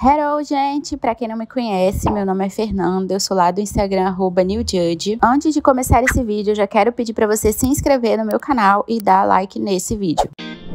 Hello, gente! Pra quem não me conhece, meu nome é Fernanda, eu sou lá do Instagram @newjudge. Antes de começar esse vídeo, eu já quero pedir pra você se inscrever no meu canal e dar like nesse vídeo.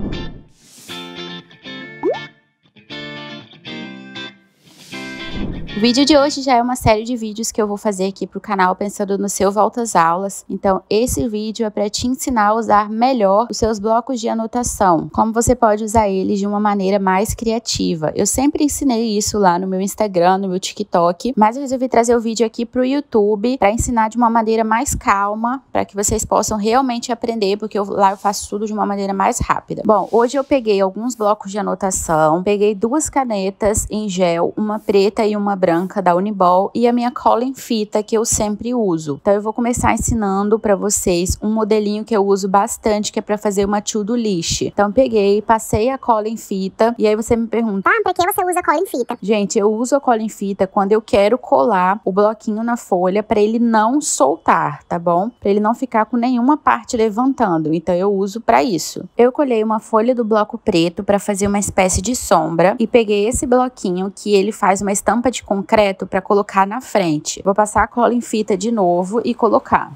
O vídeo de hoje já é uma série de vídeos que eu vou fazer aqui pro canal pensando no seu volta às aulas. Então, esse vídeo é para te ensinar a usar melhor os seus blocos de anotação. Como você pode usar eles de uma maneira mais criativa. Eu sempre ensinei isso lá no meu Instagram, no meu TikTok, mas eu resolvi trazer o vídeo aqui pro YouTube para ensinar de uma maneira mais calma, para que vocês possam realmente aprender, porque lá eu faço tudo de uma maneira mais rápida. Bom, hoje eu peguei alguns blocos de anotação, peguei duas canetas em gel, uma preta e uma branca da Uniball e a minha cola em fita que eu sempre uso. Então eu vou começar ensinando para vocês um modelinho que eu uso bastante, que é para fazer uma to-do list. Então peguei, passei a cola em fita e aí você me pergunta: por que você usa cola em fita? Gente, eu uso a cola em fita quando eu quero colar o bloquinho na folha para ele não soltar, tá bom? Para ele não ficar com nenhuma parte levantando. Então eu uso para isso. Eu colhei uma folha do bloco preto para fazer uma espécie de sombra e peguei esse bloquinho que ele faz uma estampa de concreto para colocar na frente. Vou passar a cola em fita de novo e colocar.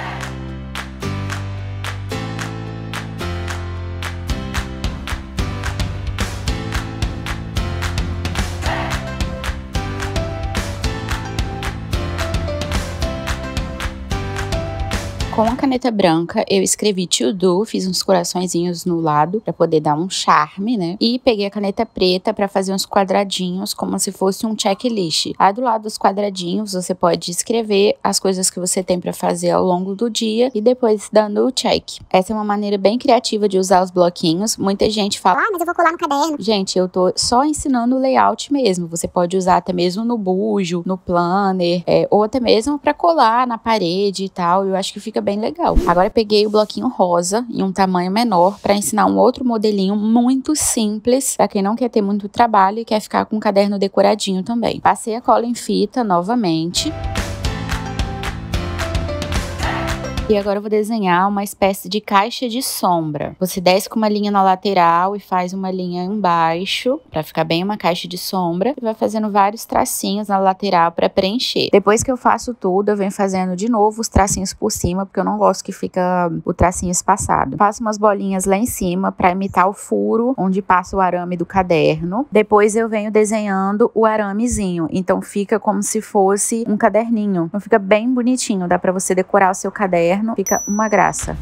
Com a caneta branca, eu escrevi to do, fiz uns coraçõezinhos no lado para poder dar um charme, né? E peguei a caneta preta para fazer uns quadradinhos, como se fosse um checklist. Lá do lado dos quadradinhos, você pode escrever as coisas que você tem para fazer ao longo do dia e depois dando o check. Essa é uma maneira bem criativa de usar os bloquinhos. Muita gente fala: mas eu vou colar no caderno. Gente, eu tô só ensinando o layout mesmo. Você pode usar até mesmo no bujo, no planner, ou até mesmo para colar na parede e tal. Eu acho que fica bem legal. Agora eu peguei o bloquinho rosa em um tamanho menor para ensinar um outro modelinho muito simples para quem não quer ter muito trabalho e quer ficar com um caderno decoradinho também. Passei a cola em fita novamente. E agora eu vou desenhar uma espécie de caixa de sombra. Você desce com uma linha na lateral e faz uma linha embaixo, para ficar bem uma caixa de sombra. E vai fazendo vários tracinhos na lateral para preencher. Depois que eu faço tudo, eu venho fazendo de novo os tracinhos por cima, porque eu não gosto que fica o tracinho espaçado. Faço umas bolinhas lá em cima para imitar o furo onde passa o arame do caderno. Depois eu venho desenhando o aramezinho. Então fica como se fosse um caderninho. Então fica bem bonitinho, dá para você decorar o seu caderno. Fica uma graça.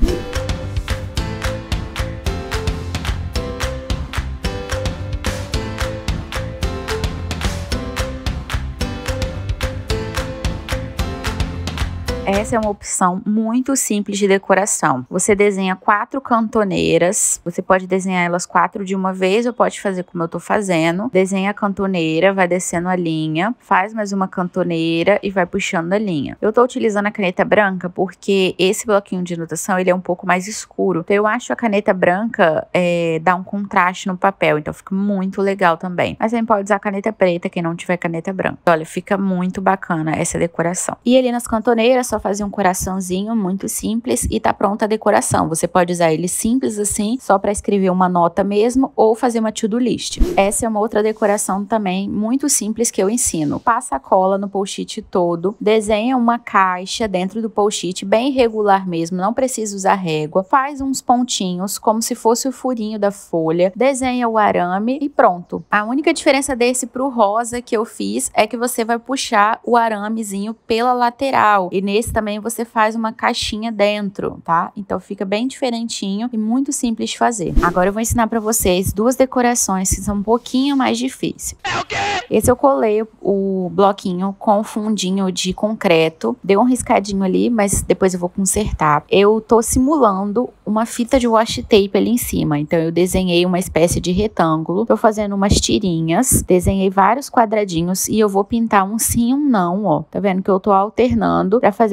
Essa é uma opção muito simples de decoração. Você desenha 4 cantoneiras. Você pode desenhar elas 4 de uma vez ou pode fazer como eu tô fazendo. Desenha a cantoneira, vai descendo a linha, faz mais uma cantoneira e vai puxando a linha. Eu tô utilizando a caneta branca porque esse bloquinho de anotação ele é um pouco mais escuro. Então eu acho a caneta branca dá um contraste no papel, então fica muito legal também. Mas também pode usar a caneta preta quem não tiver caneta branca. Olha, fica muito bacana essa decoração. E ali nas cantoneiras só fazer um coraçãozinho muito simples e tá pronta a decoração. Você pode usar ele simples assim, só para escrever uma nota mesmo ou fazer uma to-do list. Essa é uma outra decoração também muito simples que eu ensino. Passa a cola no post-it todo, desenha uma caixa dentro do post-it bem regular mesmo, não precisa usar régua. Faz uns pontinhos como se fosse o furinho da folha, desenha o arame e pronto. A única diferença desse pro rosa que eu fiz é que você vai puxar o aramezinho pela lateral e nesse também você faz uma caixinha dentro, tá? Então fica bem diferentinho e muito simples de fazer. Agora eu vou ensinar pra vocês duas decorações que são um pouquinho mais difíceis. Esse eu colei o bloquinho com fundinho de concreto. Deu um riscadinho ali, mas depois eu vou consertar. Eu tô simulando uma fita de washi tape ali em cima. Então eu desenhei uma espécie de retângulo. Tô fazendo umas tirinhas. Desenhei vários quadradinhos e eu vou pintar um sim e um não, ó. Tá vendo que eu tô alternando pra fazer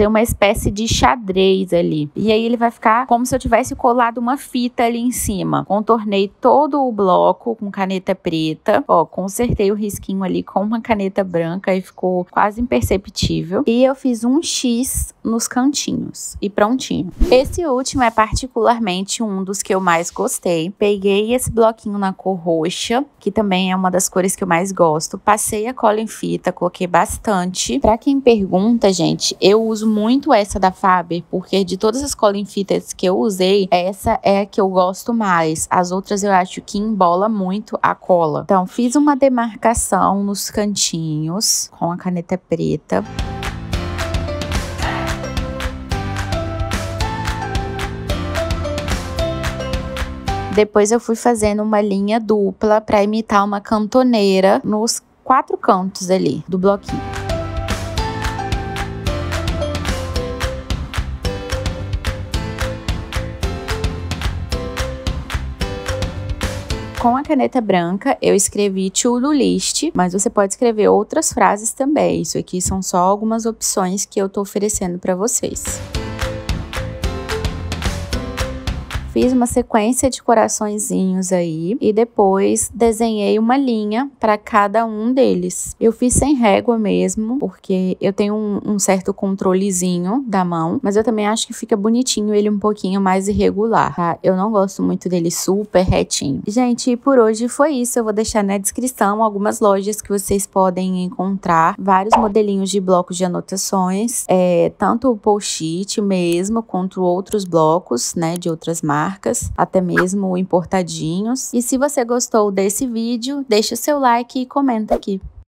fazer uma espécie de xadrez ali. E aí ele vai ficar como se eu tivesse colado uma fita ali em cima. Contornei todo o bloco com caneta preta. Ó, consertei o risquinho ali com uma caneta branca e ficou quase imperceptível. E eu fiz um X nos cantinhos. E prontinho. Esse último é particularmente um dos que eu mais gostei. Peguei esse bloquinho na cor roxa, que também é uma das cores que eu mais gosto. Passei a cola em fita, coloquei bastante. Pra quem pergunta, gente, eu uso muito essa da Faber, porque de todas as colas em fitas que eu usei, essa é a que eu gosto mais. As outras eu acho que embola muito a cola. Então, fiz uma demarcação nos cantinhos com a caneta preta. Depois eu fui fazendo uma linha dupla para imitar uma cantoneira nos 4 cantos ali do bloquinho. Com a caneta branca, eu escrevi to-do list, mas você pode escrever outras frases também. Isso aqui são só algumas opções que eu tô oferecendo para vocês. Fiz uma sequência de coraçõezinhos aí e depois desenhei uma linha para cada um deles. Eu fiz sem régua mesmo, porque eu tenho um certo controlezinho da mão, mas eu também acho que fica bonitinho ele um pouquinho mais irregular, tá? Eu não gosto muito dele super retinho. Gente, por hoje foi isso. Eu vou deixar na descrição algumas lojas que vocês podem encontrar vários modelinhos de blocos de anotações, tanto o post-it mesmo, quanto outros blocos, né, de outras marcas, até mesmo importadinhos. E se você gostou desse vídeo, deixa o seu like e comenta aqui.